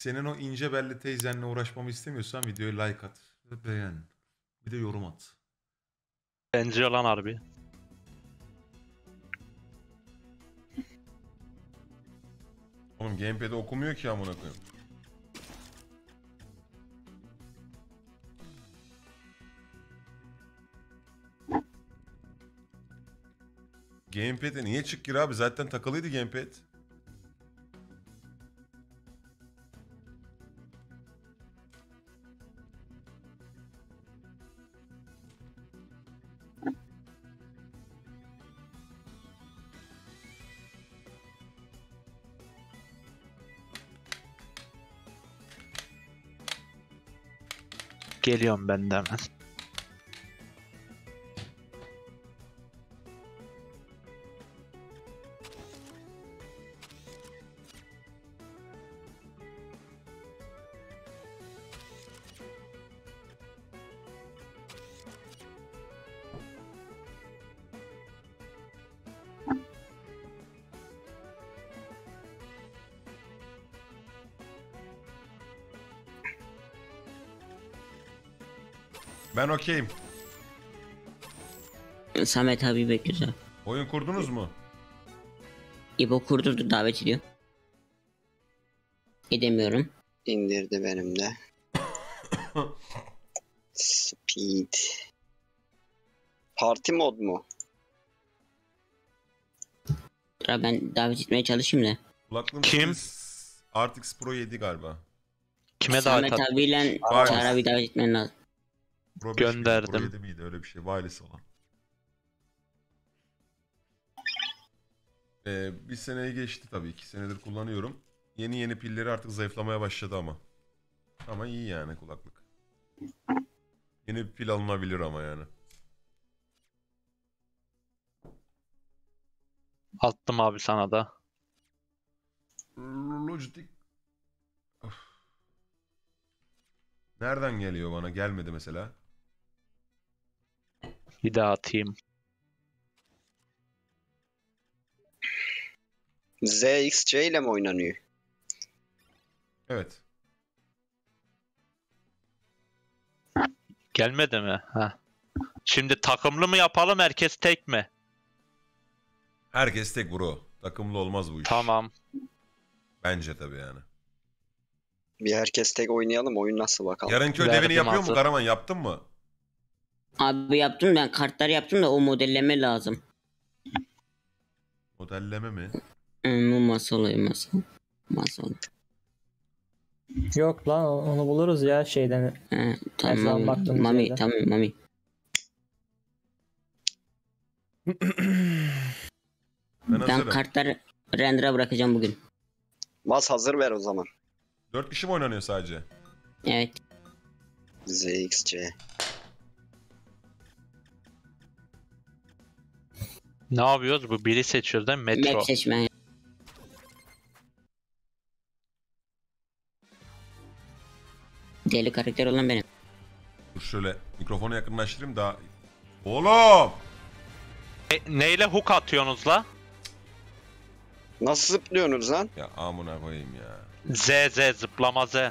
Senin o ince belli teyzenle uğraşmamı istemiyorsan videoyu like at ve beğen. Bir de yorum at. Benziyor lan harbi. Oğlum gamepad'de okumuyor ki amına koyayım. Gamepad'e niye çık gir abi? Zaten takılıydı gamepad. Geliyorum ben de hemen. Ben okeyim. Samet abi bekliyoruz abi. Oyun kurdunuz mu? İbo kurdurdu, davet ediyor. Edemiyorum. İndirdi benim de. Speed. Parti mod mu? Dur abi, ben davet etmeye çalışayım da. Kulaklığın Kim? ses RTX Pro 7 galiba. Kime Samet davet at? abiyle Var. Çağrı abi davet etmen lazım. Pro 5 miydi, Gönderdim. Pro 7 miydi öyle bir şey. Wireless olan. Bir seneyi geçti tabii. 2 senedir kullanıyorum. Yeni pilleri artık zayıflamaya başladı ama. Ama iyi yani kulaklık. Yeni bir pil alınabilir ama yani. Attım abi sana da. Logitech. Of. Nereden geliyor bana? Gelmedi mesela. Bir daha atayım. ZXC ile mi oynanıyor? Evet. Gelmedi mi? Ha. Şimdi takımlı mı yapalım, herkes tek mi? Herkes tek bro. Takımlı olmaz bu iş. Tamam. Bence tabii yani. Bir herkes tek oynayalım, oyun nasıl bakalım. Yarınki ödevini Verdim yapıyor mu hazır. Karaman? Yaptın mı? Abi yaptım, ben kartları yaptım da o modelleme lazım. Modelleme mi? Bu masa olayı, masa. Masa olayı. Yok lan onu buluruz ya şeyden. He, Her zaman tamam. baktığımız Mami, yerden. tamam Mami. Ben Ben hazırım. kartları render'a bırakacağım bugün. Mas hazır ver o zaman. 4 kişi mi oynanıyor sadece? Evet. ZXC. Ne yapıyoruz? Bu biri seçiyoruz değil mi? Metro. Map seçme. Deli karakter olan benim. Dur şöyle mikrofonu yakınlaştırayım daha. Oğlum! Neyle hook atıyorsunuz la? Nasıl zıplıyorsunuz lan? Ya amına koyayım ya. Z zıplama Z.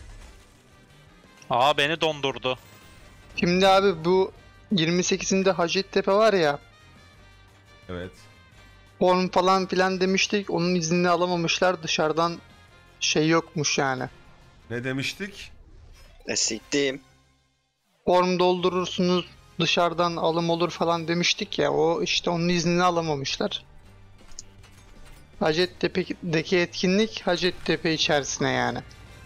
Aa, beni dondurdu. Şimdi abi bu 28'inde Hacettepe var ya, Evet. form falan filan demiştik, onun iznini alamamışlar, dışarıdan şey yokmuş yani. Ne demiştik? Siktim. Form doldurursunuz, dışarıdan alım olur falan demiştik ya, o işte onun iznini alamamışlar. Hacettepe'deki etkinlik Hacettepe içerisine yani.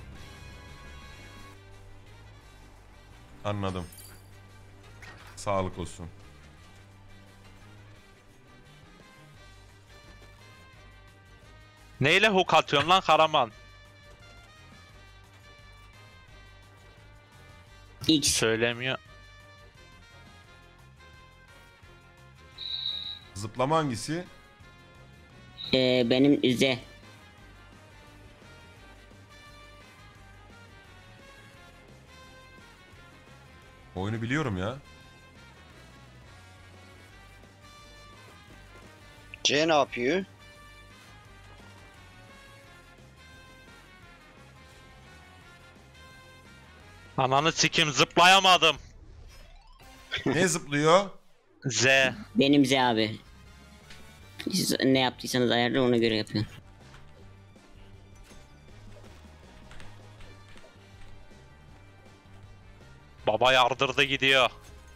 Anladım. Sağlık olsun. Neyle hook atıyorsun lan Karaman? X. Söylemiyor. Zıplama hangisi? Benim Z. Oyunu biliyorum ya. C ne yapıyor? Ananı sikim zıplayamadım. Ne zıplıyor? Z. Benim Z abi. Siz ne yaptıysanız ayarla ona göre yapıyorum. Baba yardırdı gidiyor.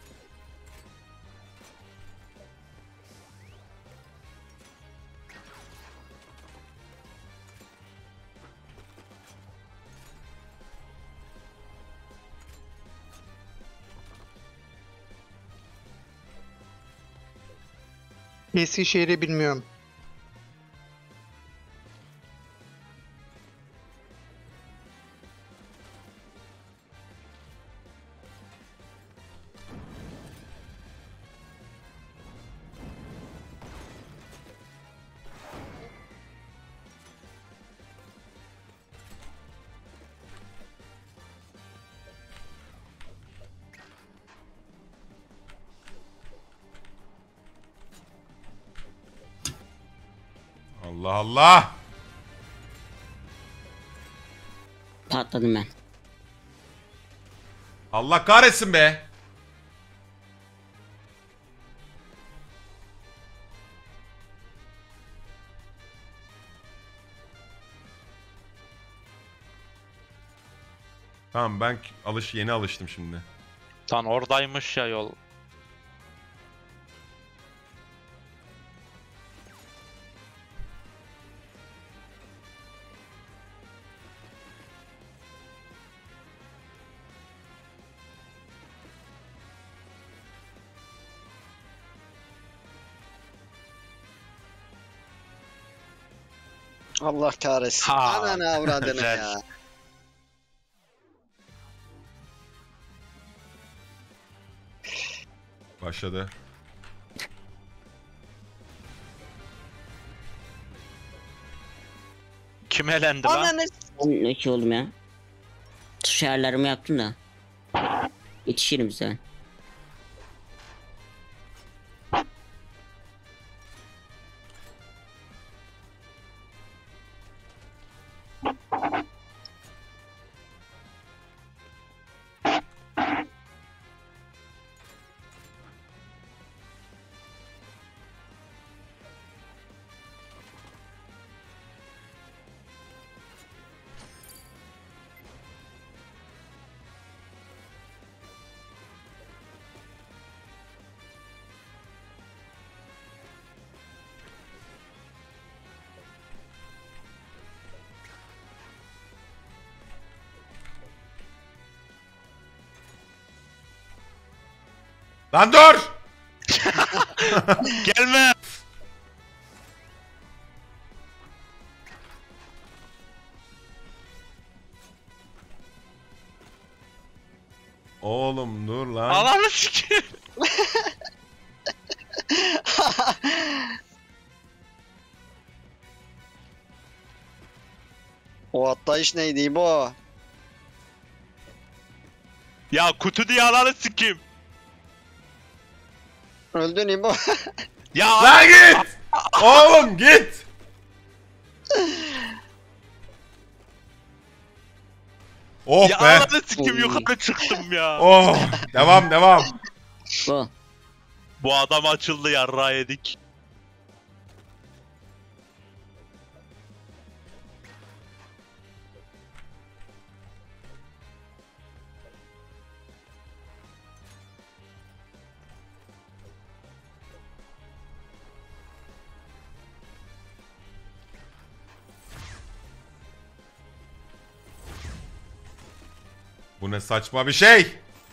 Eskişehir'i bilmiyorum. Allah Allah. Patladım ben. Allah kahretsin be. Tamam ben yeni alıştım şimdi. Lan oradaymış ya yol. Allah kahretsin. Ha, Ananı avradını güzel. ya. Başladı. Kim elendi lan? Ananı Ben ne şey oldum ya. Tuş ayarlarımı yaptım da. Yetişirim size. Lan dur! Gelme. Oğlum dur lan. Ananı sikim. O atlayış neydi bu? Ya kutu diye ananı sikim. Öldün İbo. Ya Lan git! Oğlum git! Oh ya be! ananı sikim yukarı çıktım ya. Oh! Devam devam. Bu. Bu adam açıldı yarra yedik. Bu ne saçma bir şey.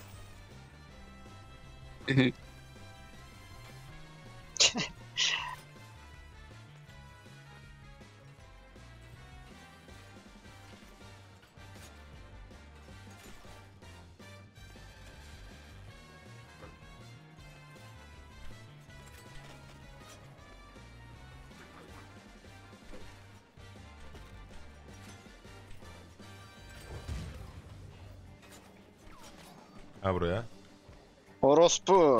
Ha buraya. Orospu.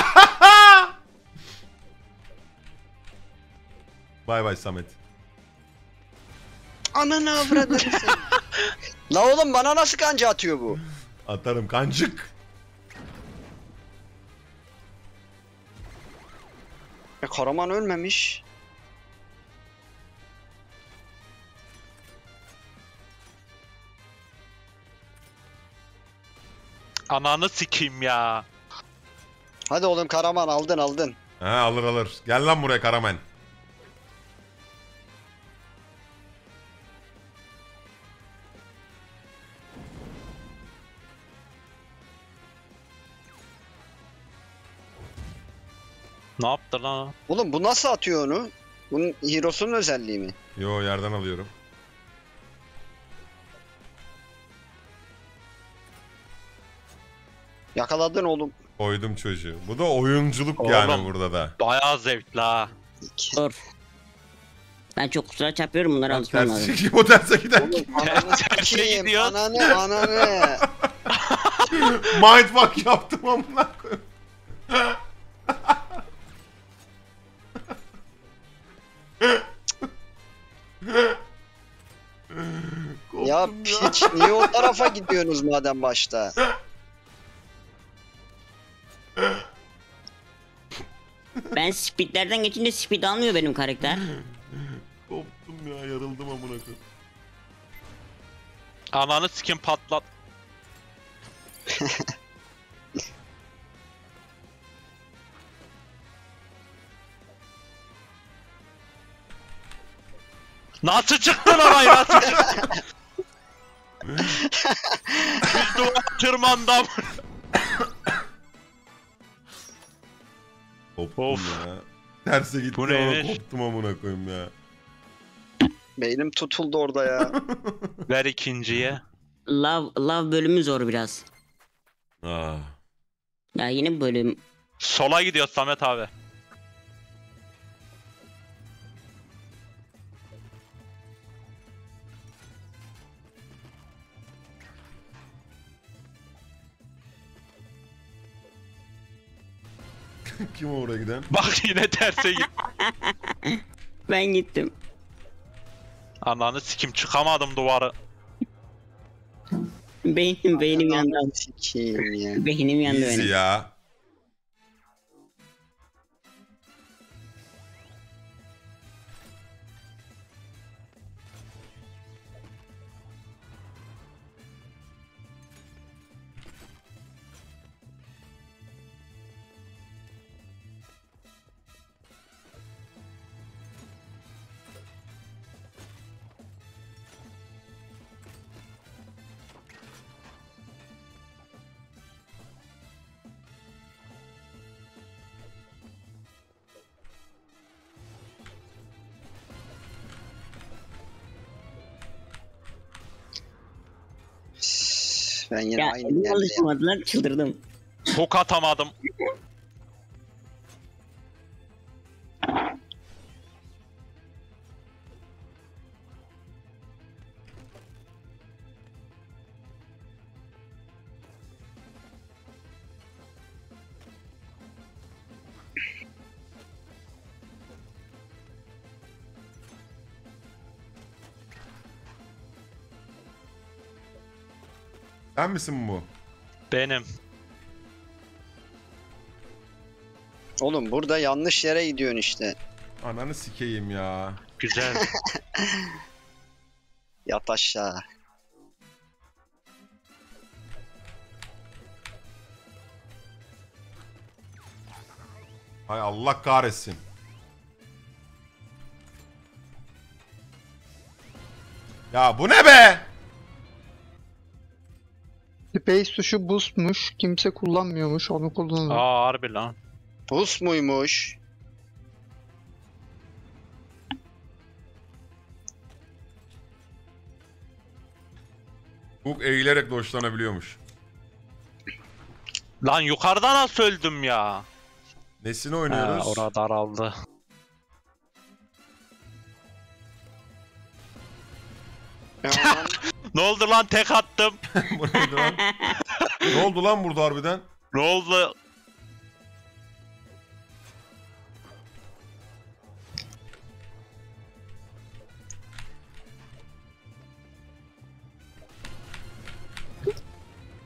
Bay bay Samet. Ananı avradını sen. La oğlum bana nasıl kanca atıyor bu? Atarım kancık. Karaman ölmemiş. Ananı sikeyim ya. Hadi oğlum Karaman aldın. Ha alır alır. Gel lan buraya Karaman. Ne yaptı lan? Oğlum bu nasıl atıyor onu? Bunun hero'sunun özelliği mi? Yo yerden alıyorum. Yakaladın oğlum. Koydum çocuğu. Bu da oyunculuk yani Oğlum. burada da. Bayağı zevkli ha. Dur. Ben çok kusura çarpıyorum bunları Lan alışmam lazım. tersi kim o terse gider. Oğlum ananı Terse sikeyim. gidiyor. Ananı. Mindfuck yaptım amına koyayım. Ya Korktum piç niye o tarafa gidiyorsunuz madem başta? Ben speedlerden geçince speed almıyor benim karakter. Koptum ya yarıldım amına koyayım. Ananı sikeyim patlat. Nasıl çıktın orayı nasıl çıktın? Bir duvar tırmandım. Koptum Of. ya. Terse gitti Bu ama neymiş? koptum amına koyayım ya. Beynim tutuldu orada ya. Ver ikinciye. Love bölümü zor biraz. Ah. Ya yeni bir bölüm. Sola gidiyor Samet abi. Kim oraya giden? Bak yine terse git. Ben gittim. Ananı sikim çıkamadım duvarı. Beynim yandı. Ananı sikeyim ya. Beynim yandı Easy benim. ya. Ben yine Ya aynı elim yerdeyim. alışmadılar çıldırdım. Hook atamadım. Sen misin bu? Benim. Oğlum burada yanlış yere gidiyorsun işte. Ananı sikeyim ya. Güzel. Yat aşağı. Hay Allah kahretsin. Ya bu ne be? Space tuşu boostmuş. Kimse kullanmıyormuş. Onu kullanın. Aa harbi lan. Bus muymuş? Hook eğilerek doşlanabiliyormuş. Lan yukarıdan nasıl öldüm ya? Nesini Ha, oynuyoruz? orada daraldı. Ya, Ne oldu lan tek attım. Bu neydi lan? Ne oldu lan burada harbiden? Ne oldu?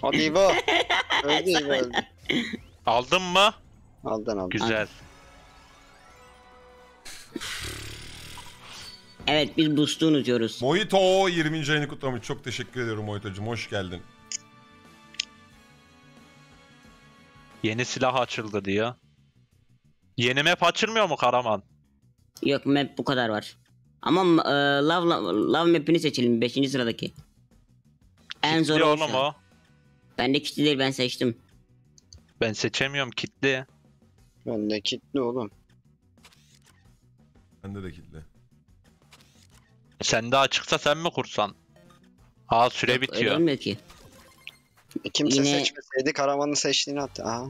Hadi İbo. Öldü İbo öldü. Aldın mı? Aldın. Güzel. Evet biz boost'u unutuyoruz. Mojito 20. ayını kutlamış. Çok teşekkür ediyorum Mojito'cum. Hoş geldin. Yeni silah açıldı diyor. Yeni map açılmıyor mu Karaman? Yok map bu kadar var. Ama love map'ini seçelim 5. sıradaki. En zor Kitli o oğlum şu an. o. Bende kitli değil ben seçtim. Ben seçemiyorum kitli. Bende kilitli oğlum. Bende de kilitli. Sende açıksa sen mi kursan? Aa süre Yok, öyle bitiyor. olmuyor ki. Kimse Yine- seçmeseydi Karaman'ın seçtiğini attı. Aha.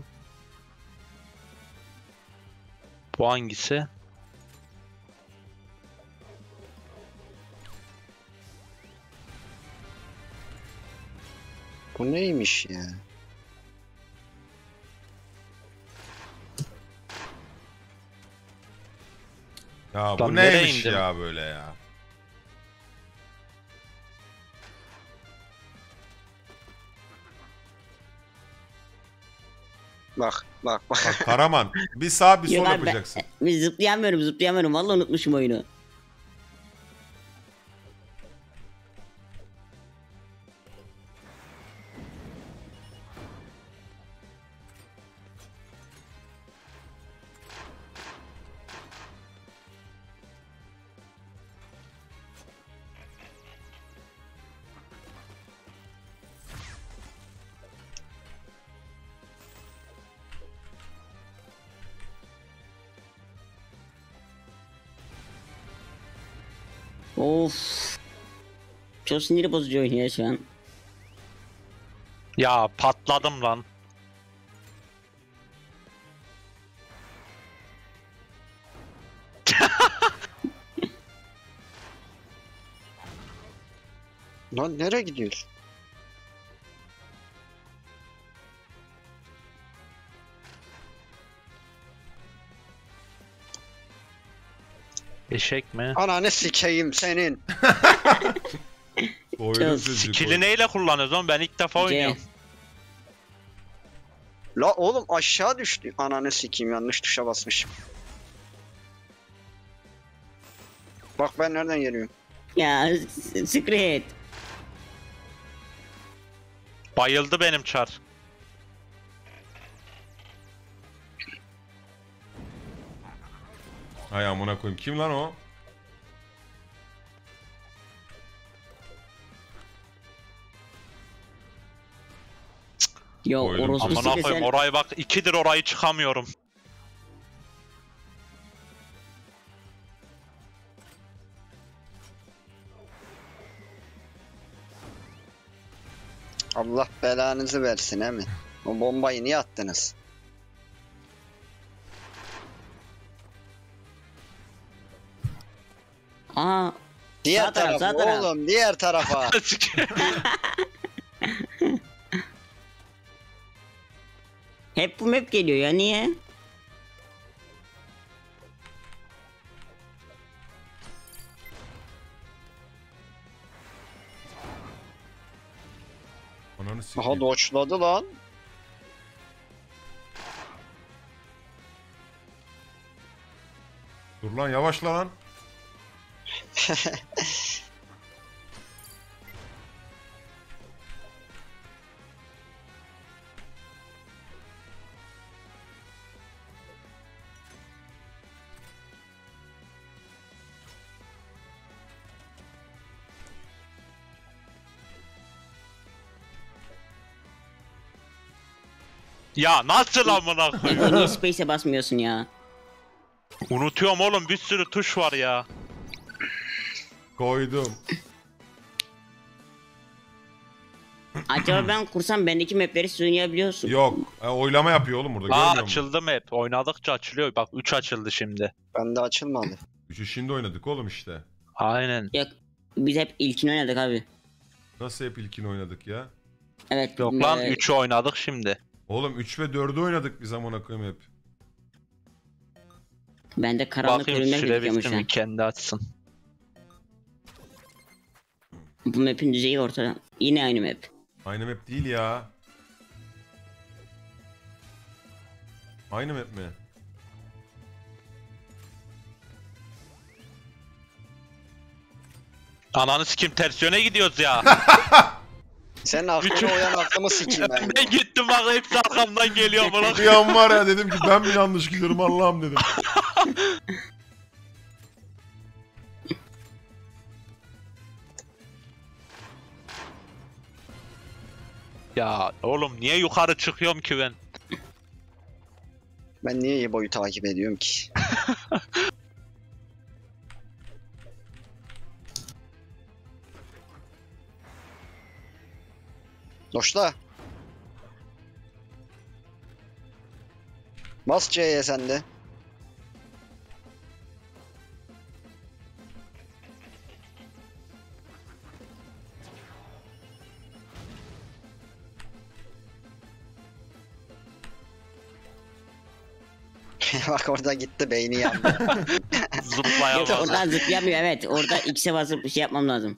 Bu hangisi? Bu neymiş ya? Ya bu Lan nereye neymiş indim? ya böyle ya. Bak. Bak Karaman bir sağ bir sol Yok abi, yapacaksın. Biz zıplayamıyorum. Vallahi unutmuşum oyunu. Of. Çok sinir bozucu oyun ya şu an. Ya patladım lan. Lan nereye gidiyorsun? Eşek mi? Ananı sikeyim senin. Koydum Çok sözü. Skill'i neyle kullanıyoruz oğlum? Ben ilk defa oynuyorum. La oğlum aşağı düştü. Ananı sikeyim yanlış tuşa basmışım. Bak ben nereden geliyorum? Ya Secret. Bayıldı benim çar. Hay amına koyayım. Kim lan o? Ya Koydum. orospu Amına Secret koyayım sen. orayı bak 2'dir orayı çıkamıyorum. Allah belanızı versin he mi? O bombayı niye attınız? Aa Diğer Sağ taraf, tarafa sağ taraf. oğlum diğer tarafa. hep bu map geliyor ya niye? Ananı Aha sikeyim. doçladı lan. Dur lan yavaşla lan. Ya nasıl amına Ego koyayım? niye space'e basmıyorsun ya? Unutuyorum oğlum bir sürü tuş var ya. Koydum. Acaba ben kursam bendeki mapleri siz oynayabiliyorsun. Yok. Oylama yapıyor oğlum burada. Aa Görmüyor musun? açıldı map. Oynadıkça açılıyor. Bak 3 açıldı şimdi. Bende açılmadı. Üçü şimdi oynadık oğlum işte. Aynen. Yok biz hep ilkini oynadık abi. Nasıl hep ilkini oynadık ya? Evet. Yok lan 3'ü oynadık şimdi. Oğlum 3 ve 4'ü oynadık bir zamana koyayım hep. Bende karanlık Bakayım bölümler süre gözüküyormuş bitti ha. mi kendi açsın. Bu map'in düzeyi ortada. Yine aynı map. Aynı map değil ya. Aynı map mi? Ananı sikim ters yöne gidiyoruz ya. Senin aklına uyan aklımı sikeyim ben. Ben gittim bak hepsi arkamdan geliyor bana. Bir an var ya dedim ki ben mi yanlış gidiyorum Allah'ım dedim. Ya oğlum niye yukarı çıkıyorum ki ben? Ben niye İbo'yu takip ediyorum ki? Doşla. Bas C'ye sen de. Bak orada gitti beyni yandı. Yok Zıplayamam. oradan zıplayamıyor evet. Orada X'e basıp bir şey yapmam lazım.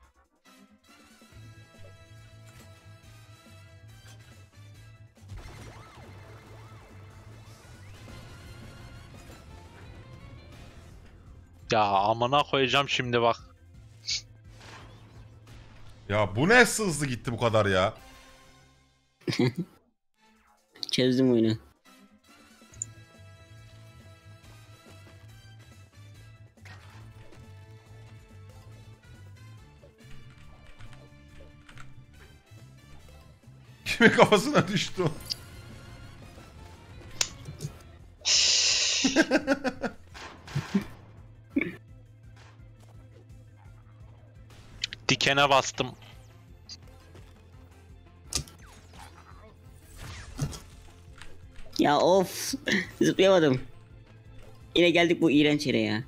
Ya amına koyacağım şimdi bak. Ya bu ne hızlı gitti bu kadar ya. Çözdüm oyunu. Kimin kafasına düştü o? Dikene bastım. Ya of. Zıplayamadım. Yine geldik bu iğrenç yere ya.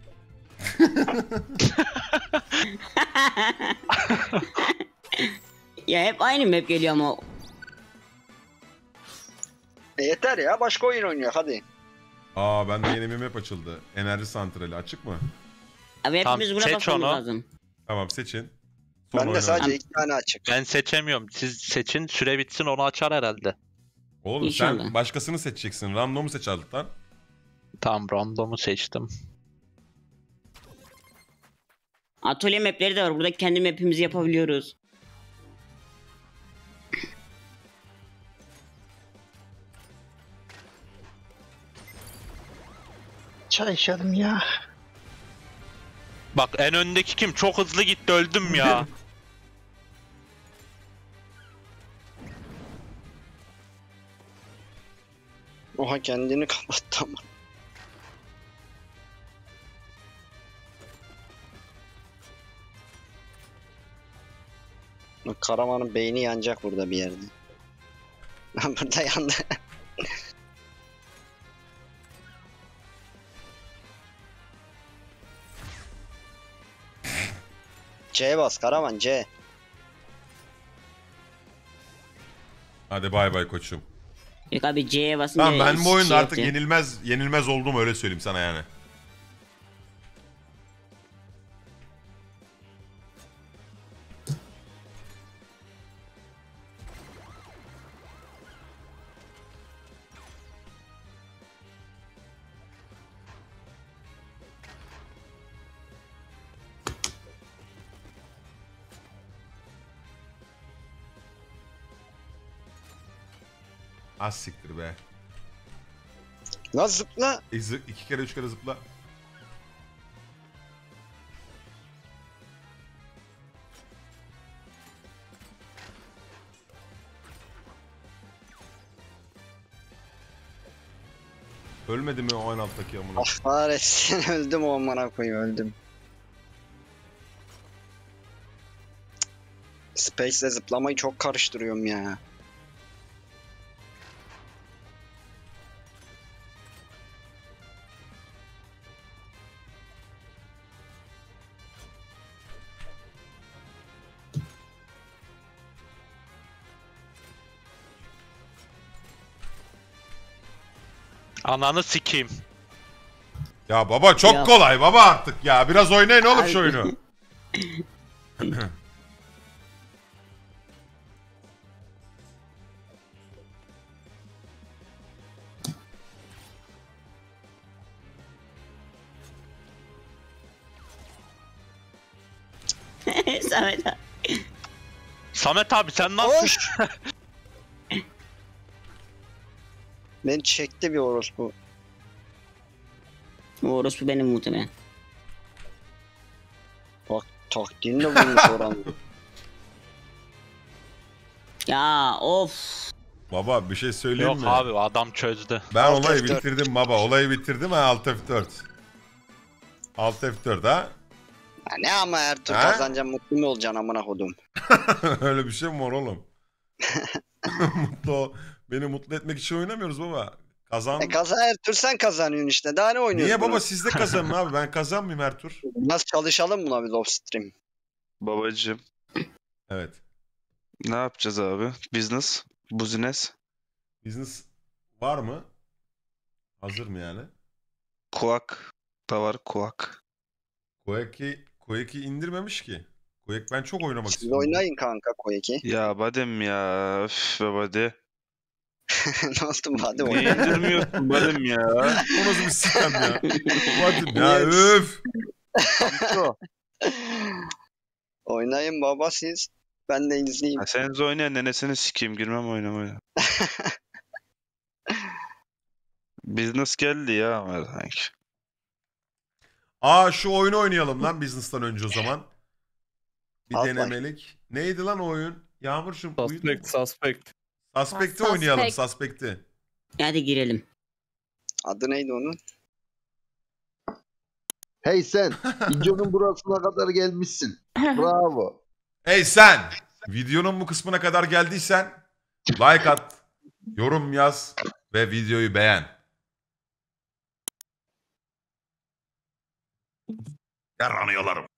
Ya hep aynı map geliyor ama. Yeter ya başka oyun oynuyor hadi. Aa bende yeni bir map açıldı. Enerji santrali açık mı? Abi Tamam, hepimiz buna seç bakmamız onu. lazım. Tamam seçin. Ben de oynayalım. sadece 2 tane açık. Ben seçemiyorum. Siz seçin süre bitsin onu açar herhalde. Oğlum İnşallah. sen başkasını seçeceksin. Random'u seç alttan. Tamam random'u seçtim. Atölye mapleri de var. Burada kendi mapimizi yapabiliyoruz. Çay içelim ya. Bak en öndeki kim? Çok hızlı gitti öldüm ya. Oha kendini kapattı ama. Bak Karaman'ın beyni yanacak burada bir yerde. Burada yandı. C'ye bas Karaman C. Hadi bay bay koçum. Yok abi C'ye basınca Tamam ben bu oyunda şey artık yapacak. yenilmez oldum öyle söyleyeyim sana yani. Az siktir be. Lan zıpla. İki kere üç kere zıpla. Ölmedi mi o en alttaki amına? Ah kahretsin öldüm o amına koyayım öldüm. Space'le zıplamayı çok karıştırıyorum ya. Ananı sikeyim. Ya baba çok Ya. kolay baba artık ya. Biraz oynayın oğlum şu Ay. oyunu. Samet abi. Samet abi sen ne yapıyorsun? Hoş. Beni çekti bir orospu. O orospu benim muhtemelen. Taktiğini de bulmuş oran. Ya of. Baba bir şey söyleyeyim Yok mi? abi adam çözdü. Ben Alt olayı F4. bitirdim baba. Olayı bitirdim ha Alt F4. Alt F4 ha. Ya ne ama her tur Ha? kazanacağım mutlu mu olacaksın amına kodum? Öyle bir şey mi var oğlum? Beni mutlu etmek için oynamıyoruz baba. Kazan. Kazan her tur sen kazanıyorsun işte. Daha ne oynuyorsun? Niye baba siz de kazanın abi. Ben kazanmayayım her tur. Nasıl çalışalım buna biz off stream? Babacım, Evet. ne yapacağız abi? Business, business, Business var mı? Hazır mı yani? kuak da var kuak. Koeki indirmemiş ki. Koek ben çok oynamak Siz istiyorum. oynayın kanka Koyeki. Ya badem ya, öf be bade. Ne oldu hadi Niye oynayın. indirmiyorsun badem ya? O nasıl bir sistem ya? Hadi ya Niye? öf. Şu. Oynayın baba siz. Ben de izleyeyim. Ha, sen oynayan nenesini sikeyim, girmem oynamaya. Business geldi ya ama sanki. Aa şu oyunu oynayalım lan business'tan önce o zaman. Bir Half-Life. denemelik. Neydi lan o oyun? Yağmurcuğum uyudun mu? Suspect, suspect. Suspect'i Suspect. oynayalım Suspect'i. Hadi girelim. Adı neydi onun? Hey sen, videonun burasına kadar gelmişsin. Bravo. Hey sen! Videonun bu kısmına kadar geldiysen like at, yorum yaz ve videoyu beğen. Yaranıyorlarım.